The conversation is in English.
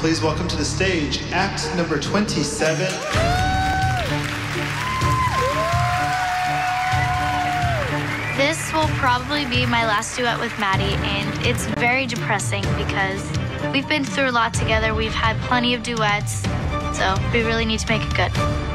Please welcome to the stage, act number 27. This will probably be my last duet with Maddie, and it's very depressing because we've been through a lot together. We've had plenty of duets, so we really need to make it good.